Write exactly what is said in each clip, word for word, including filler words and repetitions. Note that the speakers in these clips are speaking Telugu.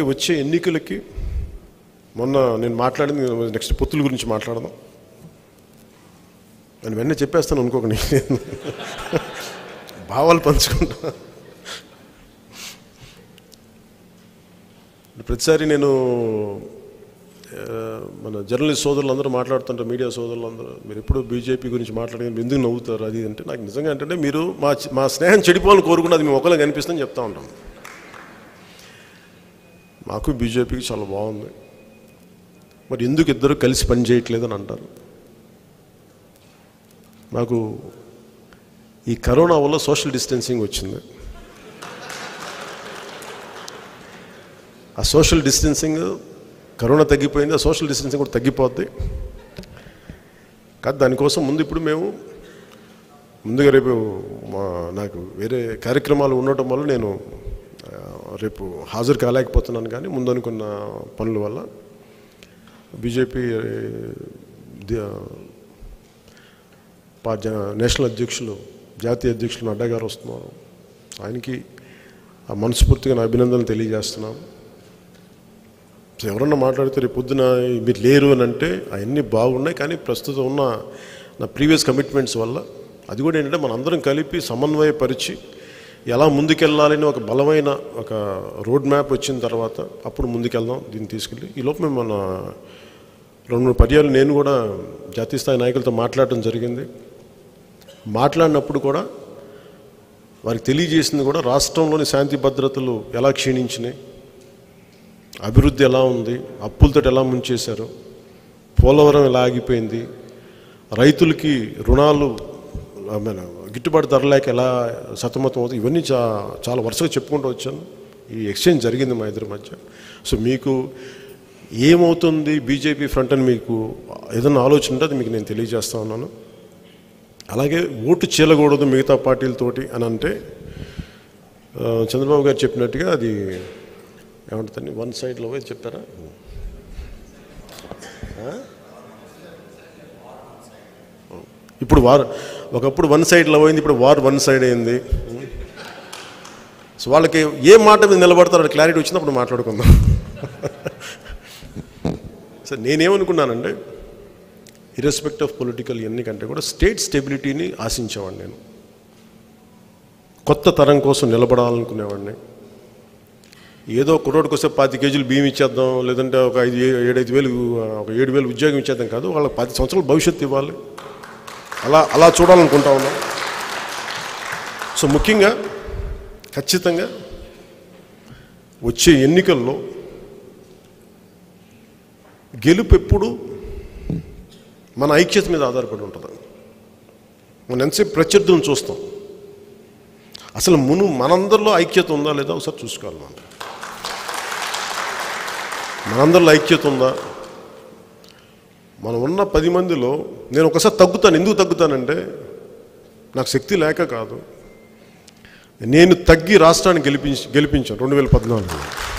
అలాగే వచ్చే ఎన్నికలకి మొన్న నేను మాట్లాడింది నెక్స్ట్ పొత్తుల గురించి మాట్లాడదాం నేను వెంటనే చెప్పేస్తాను అనుకోకండి భావాలు పంచుకుంటా ప్రతిసారి నేను మన జర్నలిస్ట్ సోదరులందరూ మాట్లాడుతుంటారు మీడియా సోదరులందరూ మీరు ఎప్పుడు బీజేపీ గురించి మాట్లాడి ఎందుకు నవ్వుతారు అది అంటే నాకు నిజంగా ఏంటంటే మీరు మా మా స్నేహం చెడిపోవాలని కోరుకుంటే అది మేము ఒకళ్ళకి కనిపిస్తుందని చెప్తా ఉంటాం మాకు బీజేపీకి చాలా బాగుంది మరి ఎందుకు ఇద్దరు కలిసి పని చేయట్లేదని అంటారు నాకు ఈ కరోనా వల్ల సోషల్ డిస్టెన్సింగ్ వచ్చింది ఆ సోషల్ డిస్టెన్సింగ్ కరోనా తగ్గిపోయింది ఆ సోషల్ డిస్టెన్సింగ్ కూడా తగ్గిపోద్ది కాదు దానికోసం ముందు ఇప్పుడు మేము ముందుగా రేపు మా నాకు వేరే కార్యక్రమాలు ఉండటం వల్ల నేను రేపు హాజరు కాలేకపోతున్నాను కానీ ముందు అనుకున్న పనుల వల్ల బీజేపీ నేషనల్ అధ్యక్షులు జాతీయ అధ్యక్షులు నడ్డా గారు వస్తున్నారు ఆయనకి ఆ మనస్ఫూర్తిగా నా అభినందనలు తెలియజేస్తున్నాం ఎవరన్నా మాట్లాడితే రేపు పొద్దున మీరు లేరు అని అంటే అవన్నీ బాగున్నాయి కానీ ప్రస్తుతం ఉన్న నా ప్రీవియస్ కమిట్మెంట్స్ వల్ల అది కూడా ఏంటంటే మనందరం కలిపి సమన్వయపరిచి ఎలా ముందుకెళ్ళాలని ఒక బలమైన ఒక రోడ్ మ్యాప్ వచ్చిన తర్వాత అప్పుడు ముందుకెళ్దాం దీన్ని తీసుకెళ్ళి ఈ లోపు మేము మన రెండు మూడు పర్యాలు నేను కూడా జాతీయ స్థాయి నాయకులతో మాట్లాడటం జరిగింది మాట్లాడినప్పుడు కూడా వారికి తెలియజేసింది కూడా రాష్ట్రంలోని శాంతి భద్రతలు ఎలా క్షీణించినాయి అభివృద్ధి ఎలా ఉంది అప్పులతో ఎలా ముంచేశారు పోలవరం ఎలా ఆగిపోయింది రైతులకి రుణాలు గిట్టుబాటు ధర లేక ఎలా సతమతం అవుతుంది ఇవన్నీ చా చాలా వరుసగా చెప్పుకుంటూ వచ్చాను ఈ ఎక్స్చేంజ్ జరిగింది మా ఇద్దరి మధ్య సో మీకు ఏమవుతుంది బీజేపీ ఫ్రంట్ అని మీకు ఏదైనా ఆలోచన ఉంటే అది మీకు నేను తెలియజేస్తా ఉన్నాను అలాగే ఓటు చీలకూడదు మిగతా పార్టీలతోటి అని అంటే చంద్రబాబు గారు చెప్పినట్టుగా అది ఏమంటుందండి వన్ సైడ్లో పోయి చెప్పారా ఇప్పుడు వార్ ఒకప్పుడు వన్ సైడ్లో పోయింది ఇప్పుడు వార్ వన్ సైడ్ అయింది సో వాళ్ళకి ఏ మాట మీద నిలబడతారో క్లారిటీ వచ్చినప్పుడు మాట్లాడుకుందాం సో నేనేమనుకున్నానంటే ఇర్రెస్పెక్ట్ ఆఫ్ పొలిటికల్ ఇవన్నీ కంటే కూడా స్టేట్ స్టెబిలిటీని ఆశించేవాడిని నేను కొత్త తరం కోసం నిలబడాలనుకునేవాడిని ఏదో కుర్రోడికి వస్తే పాతి కేజీలు బియ్యం ఇచ్చేద్దాం లేదంటే ఒక ఐదు ఏడైదు వేలు ఒక ఏడు వేలు ఉద్యోగం ఇచ్చేద్దాం కాదు వాళ్ళకి పది సంవత్సరాలు భవిష్యత్తు ఇవ్వాలి అలా అలా చూడాలనుకుంటా ఉన్నాం సో ముఖ్యంగా ఖచ్చితంగా వచ్చే ఎన్నికల్లో గెలుపు ఎప్పుడు మన ఐక్యత మీద ఆధారపడి ఉంటుంది మనం ఎంతసేపు ప్రత్యర్థులను చూస్తాం అసలు మును మనందరిలో ఐక్యత ఉందా లేదా ఒకసారి చూసుకోవాలి మనం మనందరిలో ఐక్యత ఉందా మనం ఉన్న పది మందిలో నేను ఒకసారి తగ్గుతాను ఎందుకు తగ్గుతానంటే నాకు శక్తి లేక కాదు నేను తగ్గి రాష్ట్రాన్ని గెలిపించి గెలిపించాను రెండు వేల పద్నాలుగులో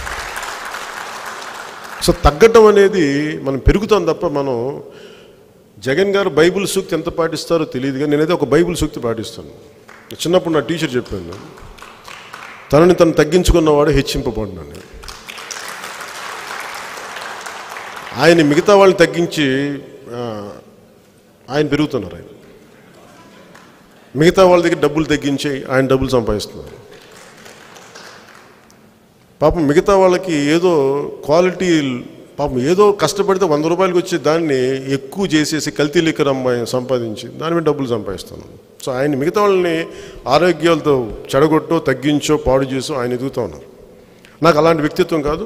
సో తగ్గటం అనేది మనం పెరుగుతాం తప్ప మనం జగన్ గారు బైబిల్ సూక్తి ఎంత పాటిస్తారో తెలియదు కానీ నేనైతే ఒక బైబిల్ సూక్తి పాటిస్తాను చిన్నప్పుడు నా టీచర్ చెప్పాను తనని తను తగ్గించుకున్నవాడు హెచ్చింపబడినాను ఆయన మిగతా వాళ్ళని తగ్గించి ఆయన పెరుగుతున్నారు ఆయన మిగతా వాళ్ళ దగ్గర డబ్బులు తగ్గించి ఆయన డబ్బులు సంపాదిస్తున్నారు పాపం మిగతా వాళ్ళకి ఏదో క్వాలిటీ పాపం ఏదో కష్టపడితే వంద రూపాయలకి వచ్చే దాన్ని ఎక్కువ చేసేసి కల్తీ లిక్కర్ అమ్మాయి సంపాదించి దాని మీద డబ్బులు సంపాదిస్తున్నాను సో ఆయన మిగతా వాళ్ళని ఆరోగ్యాలతో చెడగొట్టో తగ్గించో పాడు చేసో ఆయన ఎదుగుతూ ఉన్నారు నాకు అలాంటి వ్యక్తిత్వం కాదు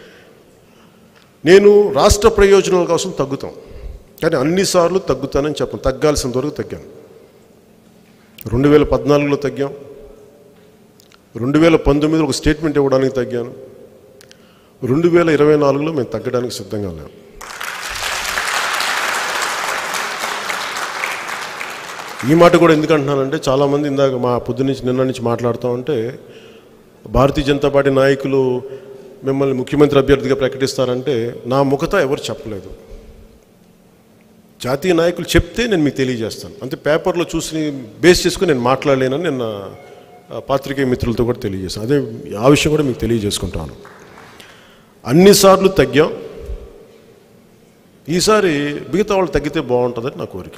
నేను రాష్ట్ర ప్రయోజనాల కోసం తగ్గుతాం కానీ అన్నిసార్లు తగ్గుతానని చెప్పను తగ్గాల్సినంత వరకు తగ్గాను రెండు వేల పద్నాలుగులో తగ్గాం రెండు వేల పంతొమ్మిదిలో ఒక స్టేట్మెంట్ ఇవ్వడానికి తగ్గాను రెండు వేల ఇరవై నాలుగులో మేము తగ్గడానికి సిద్ధంగా లేము ఈ మాట కూడా ఎందుకు అంటున్నానంటే చాలామంది ఇందాక మా పొద్దు నుంచి నిన్న నుంచి మాట్లాడుతూ ఉంటే భారతీయ జనతా పార్టీ నాయకులు మిమ్మల్ని ముఖ్యమంత్రి అభ్యర్థిగా ప్రకటిస్తారంటే నా ముఖత ఎవరు చెప్పలేదు జాతీయ నాయకులు చెప్తే నేను మీకు తెలియజేస్తాను అంతే పేపర్లో చూసి బేస్ చేసుకుని నేను మాట్లాడలేనని నిన్న పాత్రికేయ మిత్రులతో కూడా తెలియజేస్తాను అదే ఆ విషయం కూడా మీకు తెలియజేసుకుంటాను అన్నిసార్లు తగ్గాం. ఈసారి మిగతా వాళ్ళు తగ్గితే బాగుంటుందని నా కోరిక.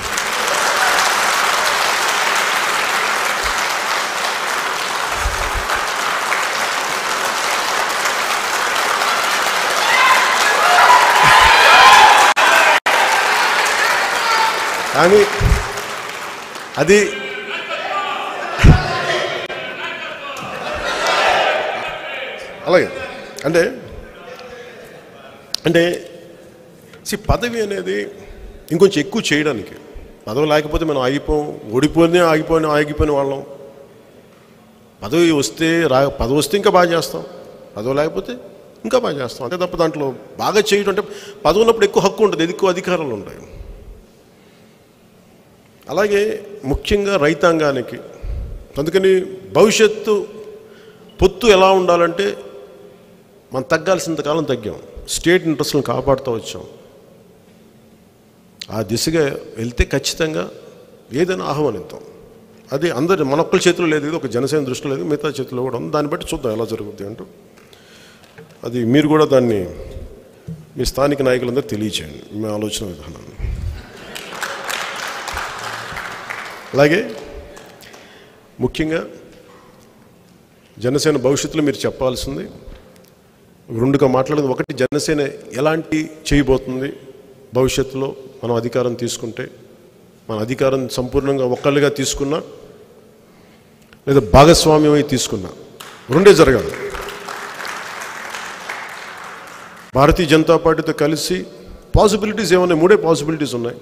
కానీ అది అలాగే అంటే అంటే సి పదవి అనేది ఇంకొంచెం ఎక్కువ చేయడానికి. పదవి లేకపోతే మనం ఆగిపోం, ఓడిపోయినా ఆగిపోయినా ఆగిపోయిన వాళ్ళం. పదవి వస్తే రా పదవి వస్తే ఇంకా బాగా చేస్తాం, పదవి లేకపోతే ఇంకా బాగా చేస్తాం. అంతే తప్ప దాంట్లో బాగా చేయడం అంటే పదవి ఉన్నప్పుడు ఎక్కువ హక్కు ఉంటుంది, ఎక్కువ అధికారాలు ఉంటాయి. అలాగే ముఖ్యంగా రైతాంగానికి. అందుకని భవిష్యత్తు పొత్తు ఎలా ఉండాలంటే మనం తగ్గాల్సినంత కాలం తగ్గాం, స్టేట్ ఇంట్రెస్ట్లను కాపాడుతూ వచ్చాం. ఆ దిశగా వెళ్తే ఖచ్చితంగా ఏదైనా ఆహ్వానిద్దాం. అది అందరి మన ఒక్కరి చేతిలో లేదు, ఇది ఒక జనసేన దృష్టిలో లేదు, మిగతా చేతిలో కూడా ఉంది. దాన్ని బట్టి చూద్దాం ఎలా జరుగుద్ది అంటూ. అది మీరు కూడా దాన్ని మీ స్థానిక నాయకులందరూ తెలియచేయండి మీ ఆలోచన విధానాన్ని. అలాగే ముఖ్యంగా జనసేన భవిష్యత్తులో మీరు చెప్పాల్సింది రెండుగా మాట్లాడేది. ఒకటి, జనసేన ఎలాంటి చేయబోతుంది భవిష్యత్తులో మనం అధికారం తీసుకుంటే. మన అధికారం సంపూర్ణంగా ఒక్కళ్ళుగా తీసుకున్నా లేదా భాగస్వామ్యమై తీసుకున్నా రెండే జరగాలి. భారతీయ జనతా పార్టీతో కలిసి పాసిబిలిటీస్ ఏమున్నాయి? మూడే పాసిబిలిటీస్ ఉన్నాయి.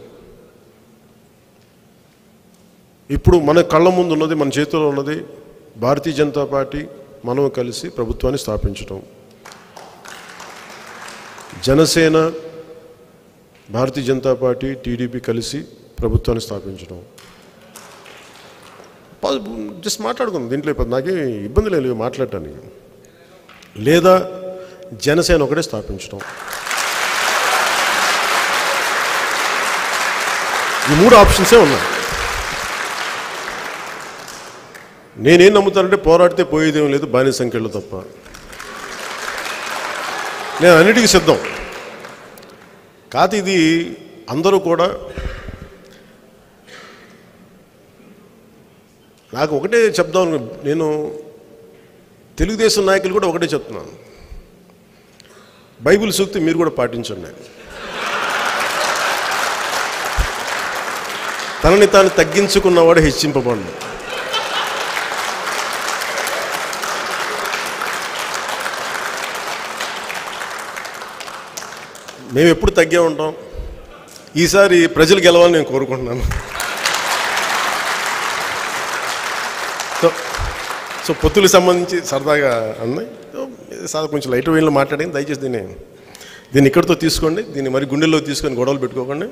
ఇప్పుడు మన కళ్ళ ముందు ఉన్నది, మన చేతిలో ఉన్నది భారతీయ జనతా పార్టీ మనం కలిసి ప్రభుత్వాన్ని స్థాపించడం. జనసేన, భారతీయ జనతా పార్టీ, టీడీపీ కలిసి ప్రభుత్వాన్ని స్థాపించడం. జస్ట్ మాట్లాడుకుందాం, దీంట్లో నాకే ఇబ్బంది లేదు మాట్లాడటానికి. లేదా జనసేన ఒకటే స్థాపించడం. ఈ మూడు ఆప్షన్సే ఉన్నాయి. నేనేం నమ్ముతానంటే పోరాడితే పోయేదేం లేదు, బానిస సంఖ్యలు తప్ప. నేను అన్నిటికీ సిద్ధం. కాదు ఇది అందరూ కూడా నాకు ఒకటే చెప్దాం. నేను తెలుగుదేశం నాయకులు కూడా ఒకటే చెప్తున్నాను, బైబిల్ సూక్తి మీరు కూడా పాటించండి. తనని తాను తగ్గించుకున్నవాడు హెచ్చింపబడు. మేము ఎప్పుడు తగ్గే ఉంటాం. ఈసారి ప్రజలు గెలవాలని నేను కోరుకుంటున్నాను. సో సో పొత్తులకు సంబంధించి సరదాగా అన్నాయి, సార్ కొంచెం లైట్ వేలో మాట్లాడి దయచేసి దీన్ని దీన్ని ఇక్కడితో తీసుకోండి, దీన్ని మరి గుండెల్లో తీసుకొని గొడవలు పెట్టుకోకండి.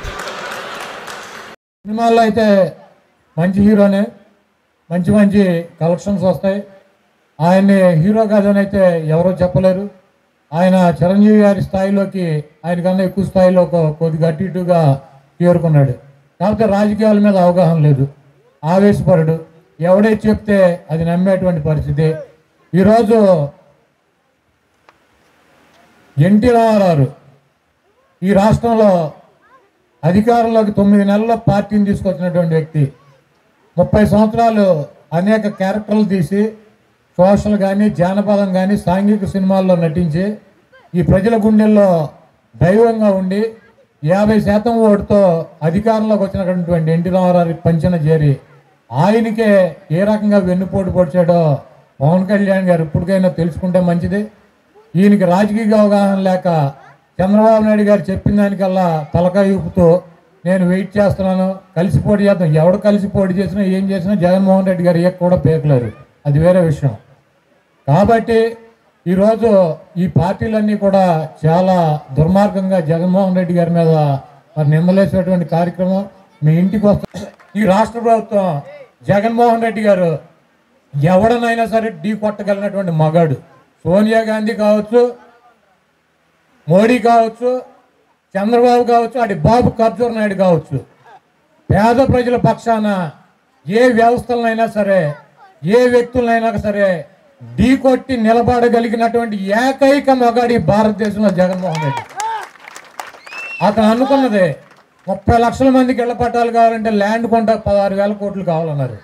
సినిమాల్లో అయితే మంచి హీరోనే, మంచి మంచి కలెక్షన్స్ వస్తాయి. ఆయన్ని హీరో కాదని అయితే ఎవరో చెప్పలేరు. ఆయన చిరంజీవి గారి స్థాయిలోకి ఆయన కన్నా ఎక్కువ స్థాయిలో కొద్దిగా అటు ఇటుగా చేరుకున్నాడు. కాకపోతే రాజకీయాల మీద అవగాహన లేదు, ఆవేశపరుడు, ఎవడే చెప్తే అది నమ్మేటువంటి పరిస్థితి. ఈరోజు ఎన్టీ రామారావు ఈ రాష్ట్రంలో అధికారంలోకి తొమ్మిది నెలల్లో పార్టీని తీసుకొచ్చినటువంటి వ్యక్తి. ముప్పై సంవత్సరాలు అనేక క్యారెక్టర్లు తీసి సోషల్ కానీ జానపదం కానీ సాంఘిక సినిమాల్లో నటించి ఈ ప్రజల గుండెల్లో దైవంగా ఉండి యాభై శాతం ఓటుతో అధికారంలోకి వచ్చినటువంటి ఎన్టీ రామారావు పంచన చేరి ఆయనకే ఏ రకంగా వెన్నుపోటు పొడిచాడో పవన్ కళ్యాణ్ గారు ఇప్పటికైనా తెలుసుకుంటే మంచిది. ఈయనకి రాజకీయ అవగాహన లేక చంద్రబాబు నాయుడు గారు చెప్పిన దానికల్లా తలకాయ ఊపుతూ నేను వెయిట్ చేస్తున్నాను, కలిసి పోటీ చేద్దాం. ఎవడు కలిసి పోటీ చేసినా ఏం చేసినా జగన్మోహన్ రెడ్డి గారు ఏ కూడా పేకలేరు, అది వేరే విషయం. కాబట్టి ఈరోజు ఈ పార్టీలన్నీ కూడా చాలా దుర్మార్గంగా జగన్మోహన్ రెడ్డి గారి మీద మరి నిందలేసేటువంటి కార్యక్రమం. మీ ఇంటికి వస్తా ఈ రాష్ట్ర ప్రభుత్వం జగన్మోహన్ రెడ్డి గారు ఎవడనైనా సరే ఢీ కొట్టగలిగినటువంటి మగాడు. సోనియా గాంధీ కావచ్చు, మోడీ కావచ్చు, చంద్రబాబు కావచ్చు, అటు బాబు కర్జూర్ నాయుడు కావచ్చు, పేద ప్రజల పక్షాన ఏ వ్యవస్థలనైనా సరే ఏ వ్యక్తులనైనా సరే ఢీ కొట్టి నిలబడగలిగినటువంటి ఏకైక మగాడి భారతదేశంలో జగన్మోహన్ రెడ్డి. అతను అనుకున్నదే ముప్పై లక్షల మందికి ఇళ్ల పట్టాలు కావాలంటే ల్యాండ్ కొంట పదహారు వేల కోట్లు కావాలన్నారు.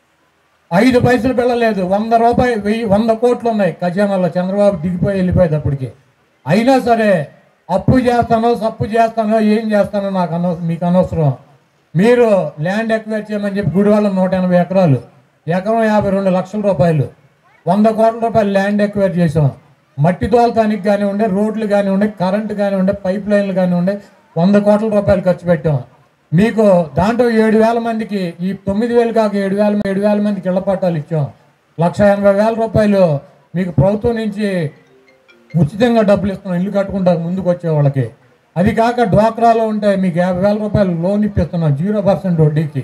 ఐదు పైసలు పిల్లలేదు, వంద రూపాయలు వెయ్యి వంద కోట్లు ఉన్నాయి ఖజానాలో చంద్రబాబు దిగిపోయి వెళ్ళిపోయేటప్పటికి. అయినా సరే అప్పు చేస్తానో సప్పు చేస్తానో ఏం చేస్తానో నాకు అనవ మీకు అనవసరం, మీరు ల్యాండ్ ఎక్వైర్ చేయమని చెప్పి గుడివాళ్ళ నూట ఎనభై ఎకరాలు, ఎకరం యాభై రెండు లక్షల రూపాయలు, వంద కోట్ల రూపాయలు ల్యాండ్ ఎక్వైర్ చేసాం. మట్టి తోలతానికి కానివ్వండి, రోడ్లు కానివ్వండి, కరెంటు కానివ్వండి, పైప్ లైన్లు కానివ్వండి, వంద కోట్ల రూపాయలు ఖర్చు పెట్టాం. మీకు దాంట్లో ఏడు వేల మందికి ఈ తొమ్మిది వేలు కాక ఏడు వేల ఏడు వేల మందికి ఇళ్ల పట్టాలు ఇచ్చాం. లక్ష ఎనభై వేల రూపాయలు మీకు ప్రభుత్వం నుంచి ఉచితంగా డబ్బులు ఇస్తున్నాం ఇల్లు కట్టుకుంటారు ముందుకు వచ్చే వాళ్ళకి. అది కాక డ్వాక్రాలో ఉంటే మీకు యాభై వేల రూపాయలు లోన్ ఇప్పిస్తున్నాం జీరో పర్సెంట్ వడ్డీకి.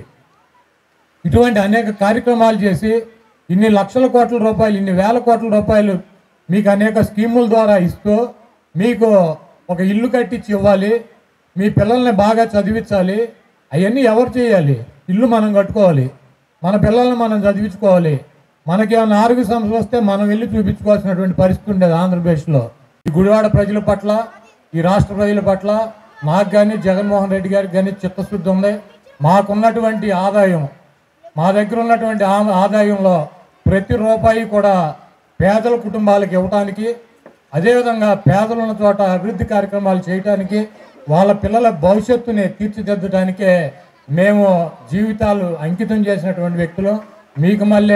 ఇటువంటి అనేక కార్యక్రమాలు చేసి ఇన్ని లక్షల కోట్ల రూపాయలు ఇన్ని వేల కోట్ల రూపాయలు మీకు అనేక స్కీముల ద్వారా ఇస్తూ మీకు ఒక ఇల్లు కట్టించి ఇవ్వాలి, మీ పిల్లల్ని బాగా చదివించాలి. అవన్నీ ఎవరు చేయాలి? ఇల్లు మనం కట్టుకోవాలి, మన పిల్లల్ని మనం చదివించుకోవాలి. మనకేమైనా ఆరోగ్య సమస్యలు వస్తే మనం వెళ్ళి చూపించుకోవాల్సినటువంటి పరిస్థితి ఉండేది ఆంధ్రప్రదేశ్లో. ఈ గుడివాడ ప్రజల పట్ల, ఈ రాష్ట్ర ప్రజల పట్ల నాకు కానీ జగన్మోహన్ రెడ్డి గారికి కానీ చిత్తశుద్ధి ఉంది. మాకున్నటువంటి ఆదాయం, మా దగ్గర ఉన్నటువంటి ఆదాయంలో ప్రతి రూపాయి కూడా పేదల కుటుంబాలకు ఇవ్వటానికి, అదేవిధంగా పేదలు ఉన్న చోట అభివృద్ధి కార్యక్రమాలు చేయటానికి, వాళ్ళ పిల్లల భవిష్యత్తుని తీర్చిదిద్దడానికే మేము జీవితాలు అంకితం చేసినటువంటి వ్యక్తులు. మీకు మళ్ళీ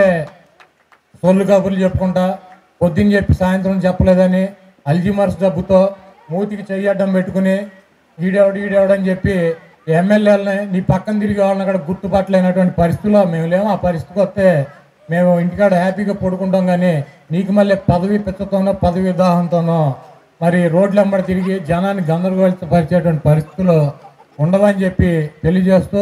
సొల్లు కబుర్లు చెప్పుకుంటా పొద్దున్న చెప్పి సాయంత్రం చెప్పలేదని అల్జీమర్స్ డబ్బుతో మూతికి చెయ్యడ్డం పెట్టుకుని ఈడేవాడు ఈడేవాడని చెప్పి ఎమ్మెల్యేలని నీ పక్కన తిరిగి వాళ్ళని అక్కడ గుర్తుపట్టలేనటువంటి పరిస్థితిలో మేము లేము. ఆ పరిస్థితికి వస్తే మేము ఇంటికాడ హ్యాపీగా పడుకుంటాం, కానీ నీకు మళ్ళీ పదవి పిచ్చతోనో పదవి దాహంతోనో మరి రోడ్ల వెంబడి తిరిగి జనాన్ని గందరగోళపరిచేటువంటి పరిస్థితులు ఉండవని చెప్పి తెలియజేస్తూ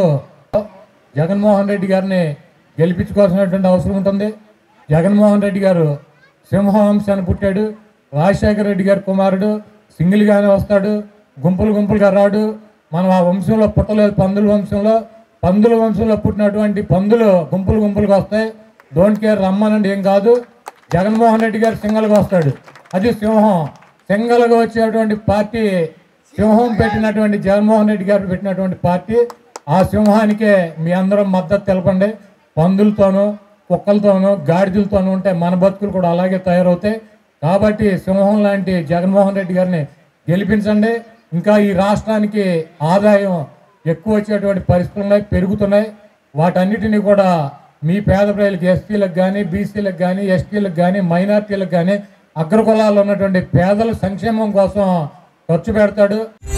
జగన్మోహన్ రెడ్డి గారిని గెలిపించుకోవాల్సినటువంటి అవసరం ఉంటుంది. జగన్మోహన్ రెడ్డి గారు సింహవంశాన్ని పుట్టాడు, రాజశేఖర రెడ్డి గారి కుమారుడు, సింగిల్గానే వస్తాడు, గుంపులు గుంపులుగా రాడు. మనం ఆ వంశంలో పుట్టలేదు, పందుల వంశంలో. పందుల వంశంలో పుట్టినటువంటి పందులు గుంపులు గుంపులుగా వస్తాయి. డోంట్ కేర్, రమ్మనండి, ఏం కాదు. జగన్మోహన్ రెడ్డి గారు సింగల్గా వస్తాడు, అది సింహం. సింగల్గా వచ్చేటువంటి పార్టీ సింహం పెట్టినటువంటి జగన్మోహన్ రెడ్డి గారు పెట్టినటువంటి పార్టీ. ఆ సింహానికే మీ అందరం మద్దతు తెలపండి. పందులతోనూ కుక్కలతోనూ గాడిదలతోనూ ఉంటే మన బతుకులు కూడా అలాగే తయారవుతాయి. కాబట్టి సింహం లాంటి జగన్మోహన్ రెడ్డి గారిని గెలిపించండి. ఇంకా ఈ రాష్ట్రానికి ఆదాయం ఎక్కువ వచ్చేటువంటి పరిస్థితులు ఉన్నాయి, పెరుగుతున్నాయి. వాటన్నిటినీ కూడా మీ పేద ప్రజలకు, ఎస్సీలకు కానీ, బీసీలకు కానీ, ఎస్టీలకు కానీ, మైనార్టీలకు కానీ, అగ్రకులాల్లో ఉన్నటువంటి పేదల సంక్షేమం కోసం ఖర్చు పెడతాడు.